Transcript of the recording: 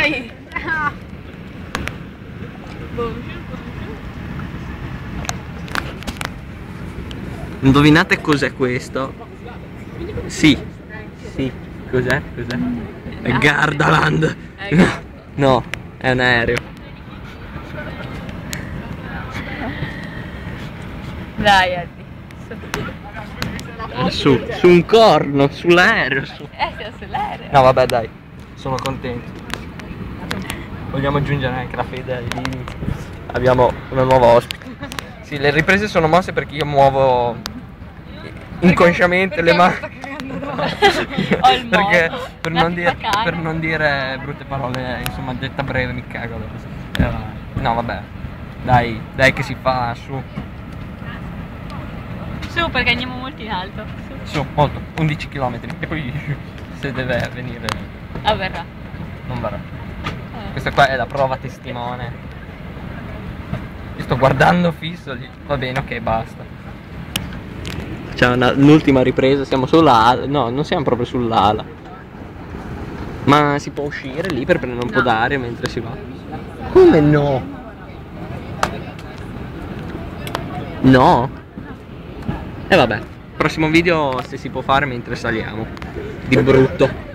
Dai! Indovinate cos'è questo? Sì. Sì. Cos'è? Cos'è? È Gardaland! No, è un aereo. Dai, Eddie. Su un corno, sull'aereo. Siamo sull'aereo. No vabbè dai, sono contento. Vogliamo aggiungere anche la fede di... Abbiamo una nuova ospite. Sì, le riprese sono mosse perché io muovo inconsciamente le mani. Perché per non dire brutte parole, insomma, detta breve mi cago adesso. No vabbè. Dai che si fa, su. Su, perché andiamo molto in alto. Su, molto, 11 km. E poi se deve venire Avverrà. non verrà. Questa qua è la prova testimone. Io sto guardando fisso lì. Va bene, ok, basta. C'è l'ultima ripresa, siamo sull'ala. No, non siamo proprio sull'ala. Ma si può uscire lì per prendere un po' d'aria mentre si va? Come no? No? E vabbè, prossimo video se si può fare mentre saliamo. Di brutto.